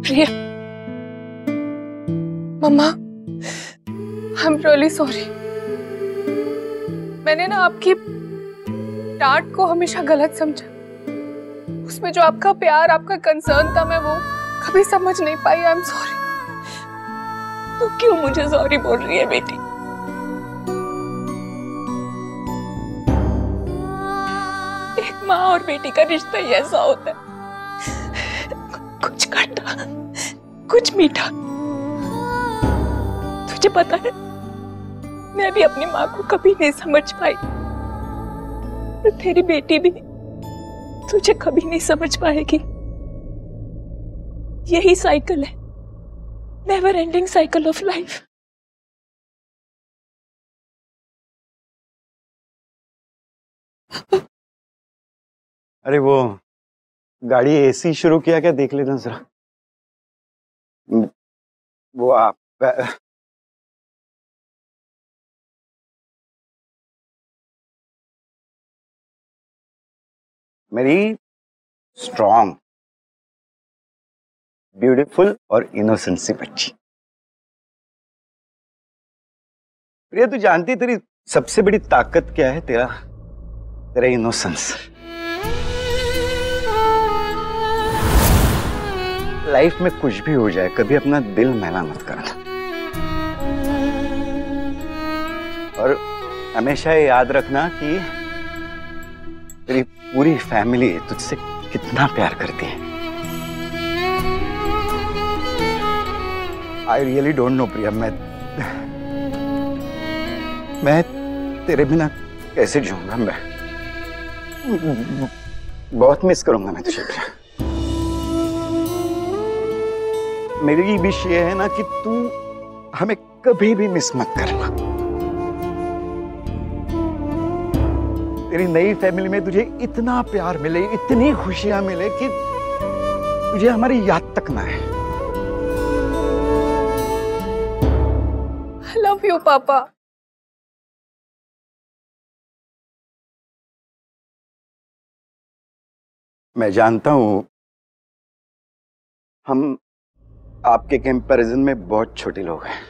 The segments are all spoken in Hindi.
Priya, mamma, I am really sorry. मैंने ना आपकी डांट को हमेशा गलत समझा। उसमें जो आपका प्यार, आपका कंसर्न था, मैं वो कभी समझ नहीं पाई। I am sorry. तो क्यों मुझे सॉरी बोल रही है बेटी? एक माँ और बेटी का रिश्ता ही ऐसा होता है, कुछ खट्टा, कुछ मीठा। तुझे पता है, मैं भी अपनी माँ को कभी नहीं समझ पाई, तो तेरी बेटी भी तुझे कभी नहीं समझ पाएगी। यही साइकिल है, never ending cycle of life. अरे वो गाड़ी एसी शुरू किया क्या, देख लेना जरा। वो आप मेरी स्ट्रॉन्ग, ब्यूटीफुल और इनोसेंट सी बच्ची। प्रिया, तू जानती तेरी सबसे बड़ी ताकत क्या है? तेरा इनोसेंस। लाइफ में कुछ भी हो जाए, कभी अपना दिल मैला मत करना, और हमेशा याद रखना कि तेरी पूरी फैमिली तुझसे कितना प्यार करती है। I really don't know Priya, मैं तेरे बिना कैसे जीऊंगा। मैं बहुत मिस करूंगा मैं तुझे प्रिया। मेरी विश ये है ना कि तू हमें कभी भी मिस मत करना। तेरी नई फैमिली में तुझे इतना प्यार मिले, इतनी खुशियां मिले कि तुझे हमारी याद तक ना है। I love you, पापा। मैं जानता हूं हम आपके कंपैरिजन में बहुत छोटे लोग हैं,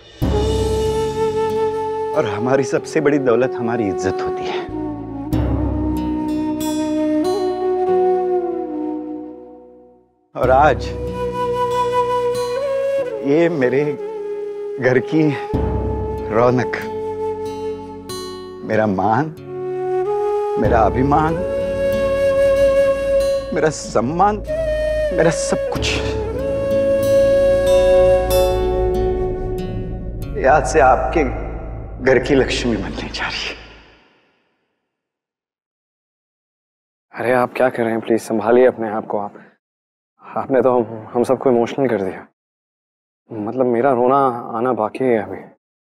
और हमारी सबसे बड़ी दौलत हमारी इज्जत होती है। और आज ये मेरे घर की रौनक, मेरा मान, मेरा अभिमान, मेरा सम्मान, मेरा सब कुछ आज से आपके घर की लक्ष्मी बनने जा रही है। अरे आप क्या कर रहे हैं? प्लीज संभालिए अपने आप को। आपने तो हम सबको इमोशनल कर दिया। मतलब मेरा रोना आना बाकी है अभी।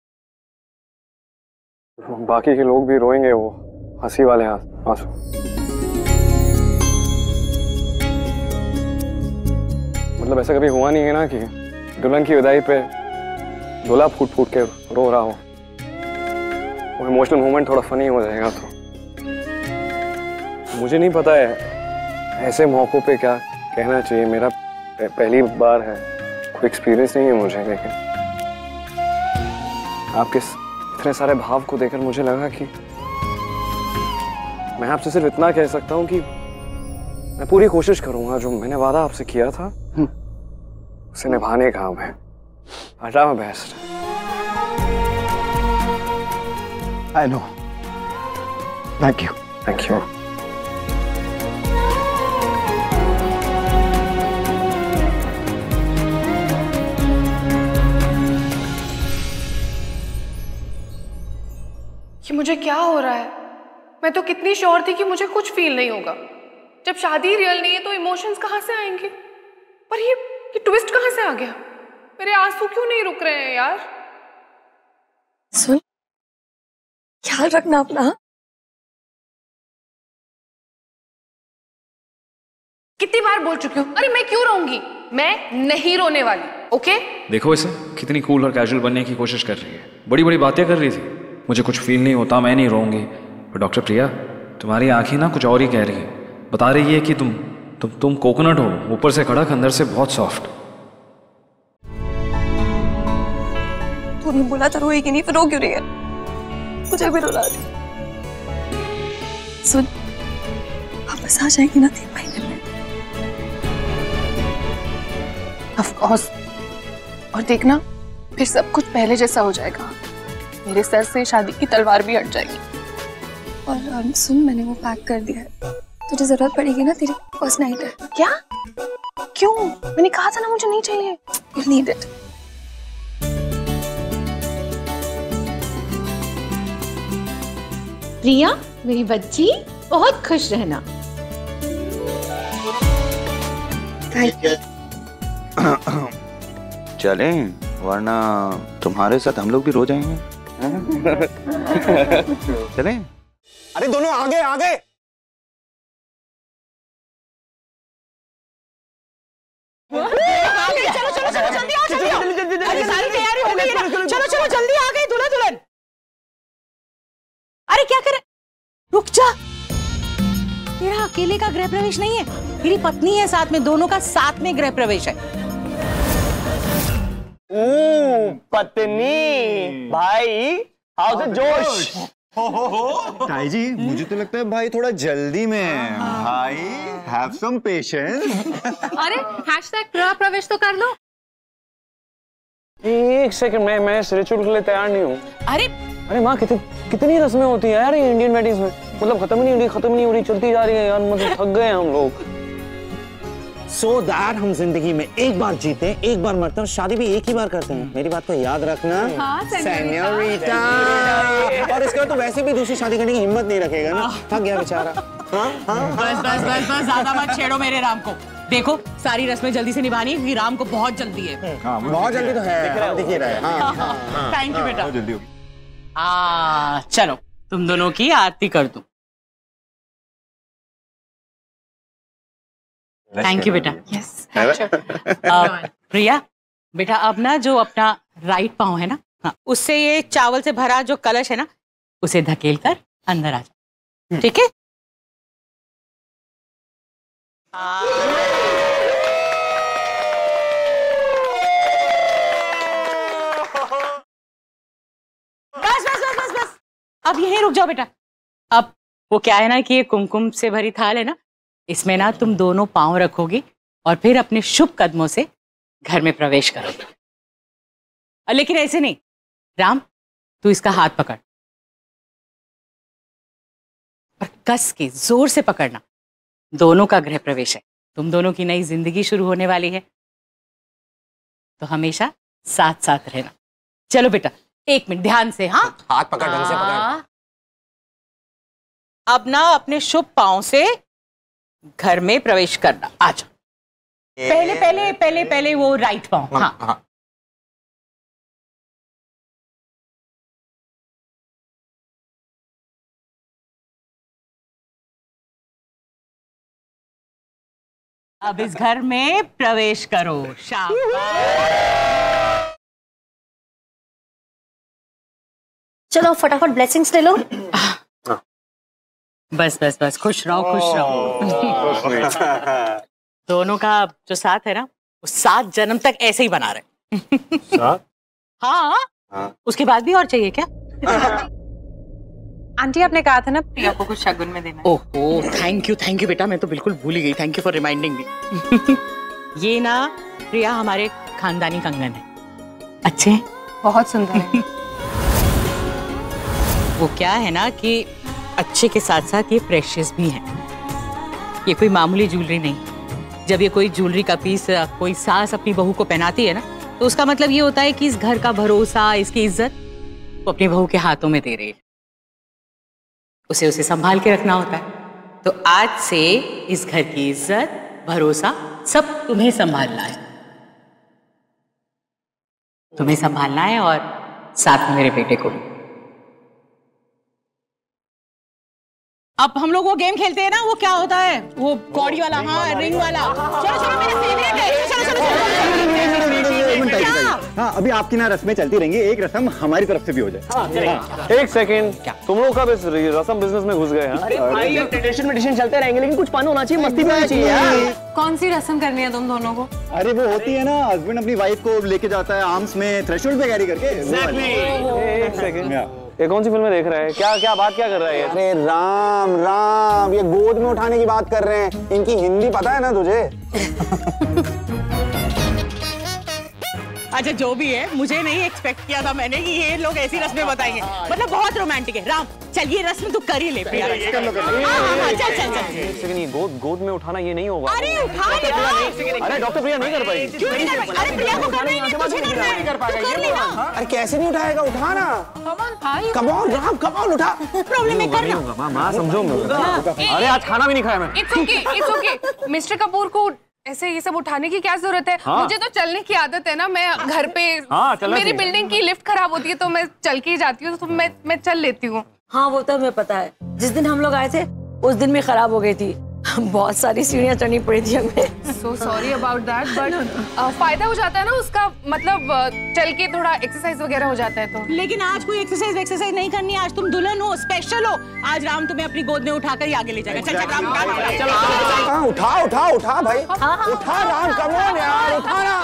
बाकी के लोग भी रोएंगे, वो हंसी वाले आंसू। मतलब ऐसा कभी हुआ नहीं है ना कि दुल्हन की विदाई पे दूल्हा फूट फूट के रो रहा हो। वो इमोशनल मोमेंट थोड़ा फनी हो जाएगा। तो मुझे नहीं पता है ऐसे मौकों पे क्या कहना चाहिए। मेरा पहली बार है, कोई एक्सपीरियंस नहीं है मुझे, लेकिन आपके इतने सारे भाव को देखकर मुझे लगा कि मैं आपसे सिर्फ इतना कह सकता हूँ कि मैं पूरी कोशिश करूंगा, जो मैंने वादा आपसे किया था उसे निभाने का। मैं I'll try my best. I know. Thank you. Thank you. कि मुझे क्या हो रहा है? मैं तो कितनी श्योर थी कि मुझे कुछ फील नहीं होगा। जब शादी रियल नहीं है तो इमोशंस कहाँ से आएंगे? पर ये ट्विस्ट कहाँ से आ गया? मेरे आंसू क्यों नहीं रुक रहे हैं यार? सुन, ख्याल रखना अपना। कितनी बार बोल चुकी हूँ? अरे मैं क्यों रोऊंगी? मैं नहीं रोने वाली, ओके? देखो इसे, कितनी कूल और कैजुअल बनने की कोशिश कर रही है। बड़ी बड़ी बातें कर रही थी, मुझे कुछ फील नहीं होता, मैं नहीं रोऊंगी। पर डॉक्टर प्रिया, तुम्हारी आंखें ना कुछ और ही कह रही है। बता रही है कि तुम कोकोनट हो, ऊपर से कड़क, अंदर से बहुत सॉफ्ट। तुम्हें बोला था रोएगी नहीं, फिर रो क्यों रही है? मुझे भी रुला दी। सुन, वापस आ जाएगी ना 3 महीने में? Of course. और देखना फिर सब कुछ पहले जैसा हो जाएगा। मेरे सर से शादी की तलवार भी हट जाएगी। और सुन, मैंने वो पैक कर दिया है, तुझे जरूरत पड़ेगी ना, तेरी फर्स्ट नाइट है। क्या? क्यों? मैंने कहा था ना मुझे नहीं चाहिए। You need it. प्रिया मेरी बच्ची, बहुत खुश रहना। चलें, वरना तुम्हारे साथ हम लोग भी रो जाएंगे। चलें? अरे दोनों आगे आगे। चलो चलो चलो जल्दी आओ, जल्दी आओ। अरे सारी तैयारी हो गई है ना, चलो चलो जल्दी आ गए दूल्हा दुल्हन। अरे क्या करे, रुक जा, तेरा अकेले का गृह प्रवेश नहीं है, मेरी पत्नी है साथ में, दोनों का साथ में गृह प्रवेश है। पत्नी भाई, हाउ द जोश। ताई जी, मुझे तो लगता है भाई थोड़ा जल्दी में। भाई हैव सम पेशेंस। अरे हैशटैग गृह प्रवेश तो कर लो। एक सेकंड, मैं इस रिचुअल के लिए तैयार नहीं हूँ। अरे माँ, कितनी रस्में होती है यार ये इंडियन वेडिंग्स में, मतलब खत्म ही नहीं हो रही, चलती जा रही है यार, मतलब थक गए हम लोग। So that हम जिंदगी में एक बार जीते, एक बार मरते हैं, और शादी भी एक ही बार करते हैं। मेरी बात को याद रखना। हाँ, सेन्योरिटा। और इसके बाद तो वैसे भी दूसरी शादी करने की हिम्मत नहीं रखेगा ना, थक गया बेचारा। बस बस बस बस, ज्यादा मत छेड़ो मेरे राम को। देखो सारी रस्में जल्दी से निभानी है क्योंकि राम को बहुत जल्दी है। बहुत जल्दी तो है, दिख ही रहा है। थैंक यू बेटा। जल्दी होगी। चलो तुम दोनों की आरती कर दूं। थैंक यू बेटा। यस। प्रिया बेटा, अब ना जो अपना राइट पाँव है ना, हाँ, उससे ये चावल से भरा जो कलश है ना, उसे धकेल कर अंदर आ जाओ, ठीक है? बस बस बस बस बस, अब यहीं रुक जाओ बेटा। अब वो क्या है ना कि ये कुमकुम से भरी थाल है ना, इसमें ना तुम दोनों पांव रखोगे और फिर अपने शुभ कदमों से घर में प्रवेश करोगे। लेकिन ऐसे नहीं, राम तू इसका हाथ पकड़ और कस के जोर से पकड़ना। दोनों का गृह प्रवेश है, तुम दोनों की नई जिंदगी शुरू होने वाली है, तो हमेशा साथ साथ रहना। चलो बेटा, 1 मिनट ध्यान से। हाँ, हाथ पकड़, ढंग से पकड़। अब ना अपने शुभ पांव से घर में प्रवेश करना। आ जाओ। पहले पहले पहले पहले वो राइट पांव। हाँ। अब इस घर में प्रवेश करो। शाबाश। चलो फटाफट ब्लेसिंग्स ले लो। बस बस बस, खुश रहो खुश रहो। दोनों का जो साथ है ना, वो 7 जन्म तक ऐसे ही बना रहे। साथ? हाँ, उसके बाद भी और चाहिए क्या? आंटी आपने कहा था ना प्रिया को कुछ शगुन में देना है। ओहो, थैंक यू बेटा, मैं तो बिल्कुल भूल ही गई। Thank you for reminding me. ये ना प्रिया हमारे खानदानी कंगन है। अच्छे हैं? बहुत सुंदर है। वो क्या है ना कि अच्छे के साथ साथ ये प्रेशियस भी है। ये कोई मामूली ज्वेलरी नहीं। जब ये कोई ज्वेलरी का पीस कोई सास अपनी बहू को पहनाती है ना, तो उसका मतलब ये होता है कि इस घर का भरोसा, इसकी इज्जत वो अपनी बहू के हाथों में दे रही है। उसे संभाल के रखना होता है। तो आज से इस घर की इज्जत, भरोसा सब तुम्हें संभालना है। तुम्हें संभालना है और साथ में मेरे बेटे को। अब हम लोग वो गेम खेलते हैं ना, वो क्या होता है, वो कौड़ी वाला, हाँ, रिंग वाला। चलो चलो, मेरा फेवरेट है। चलो चलो चलो। हाँ अभी आपकी ना रस्में चलती रहेंगी, एक रस्म हमारी तरफ से भी हो जाए। हाँ, एक सेकंड, तुम लोग कब इस रस्म बिजनेस में घुस गए? अरे भाई ट्रेडिशन मेडिशन चलते रहेंगे लेकिन कुछ फन होना चाहिए, मस्ती भी होनी चाहिए यार। कौन सी रस्म करनी है तुम दोनों को? अरे वो होती है ना, हस्बैंड अपनी वाइफ को लेके जाता है आर्म्स में थ्रेशोल्ड पे कैरी करके। एक सेकंड, ये कौन सी फिल्में देख रहा है? क्या बात क्या कर रहा है? अरे राम राम, ये गोद में उठाने की बात कर रहे हैं। इनकी हिंदी पता है ना तुझे? अच्छा जो भी है, मुझे नहीं एक्सपेक्ट किया था मैंने कि ये लोग ऐसी रस्में बताएंगे। मतलब बहुत रोमांटिक है। राम चल ये रस्म तू कर ही ले प्रिया। चल ये गोद में उठाना ये नहीं होगा। अरे उठा ले। अरे डॉक्टर प्रिया नहीं कर पाएगी। क्यों नहीं कर पाएगी? अरे प्रिया को करना ही नहीं, तुझे करना है। तू कर लेना। अरे कैसे नहीं उठाएगा, उठाना। Come on Ram, come on उठा। प्रॉब्लम है करना। माँ समझो। अरे आज खाना भी नहीं खाया मैं। It's okay. मिस्टर कपूर को ऐसे ये सब उठाने की क्या जरूरत है? हाँ? मुझे तो चलने की आदत है ना, मैं घर पे मेरी बिल्डिंग की लिफ्ट खराब होती है तो मैं चल के ही जाती हूँ, तो मैं चल लेती हूँ। हाँ वो तो हमें पता है, जिस दिन हम लोग आए थे उस दिन भी खराब हो गई थी, बहुत सारी सीढ़ियाँ चढ़नी पड़ी थी हमें। So sorry about that, but फायदा हो जाता है ना उसका, मतलब चल के थोड़ा एक्सरसाइज वगैरह हो जाता है तो। लेकिन आज कोई एक्सरसाइज नहीं करनी है। आज तुम दुल्हन हो, स्पेशल हो। आज राम तुम्हें अपनी गोद में उठाकर ही आगे ले जाएगा। चल राम उठा भाई, उठा राम, कम ऑन यार, उठा ना।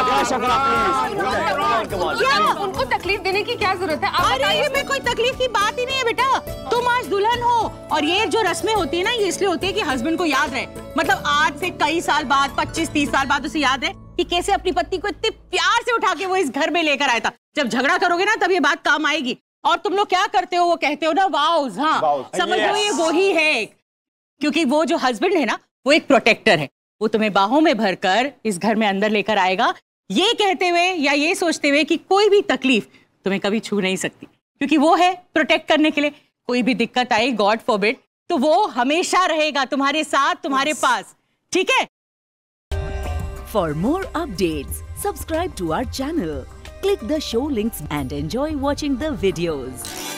उनको तकलीफ देने की क्या जरूरत है? अरे ये कोई तकलीफ की बात ही नहीं है बेटा। तुम आज दुल्हन हो और ये जो रस्में होती है ना, ये इसलिए होती है कि हस्बैंड को याद रहे। मतलब आज से कई साल बाद, 25-30 साल बाद उसे याद है कि कैसे अपनी पत्नी को इतने प्यार से उठा के वो इस घर में लेकर आया था। जब झगड़ा करोगे ना तब ये बात काम आएगी। और तुम लोग क्या करते हो, वो कहते हो ना वाउज। हाँ समझ लो ये वो ही है, क्योंकि वो जो हस्बैंड है ना वो एक प्रोटेक्टर है। वो तुम्हें बाहों में भरकर इस घर में अंदर लेकर आएगा, ये कहते हुए या ये सोचते हुए कि कोई भी तकलीफ तुम्हें कभी छू नहीं सकती, क्योंकि वो है प्रोटेक्ट करने के लिए। कोई भी दिक्कत आए, गॉड फॉरबिड, तो वो हमेशा रहेगा तुम्हारे साथ, तुम्हारे पास। ठीक है? For more updates, subscribe to our channel, click the show links and enjoy watching the videos.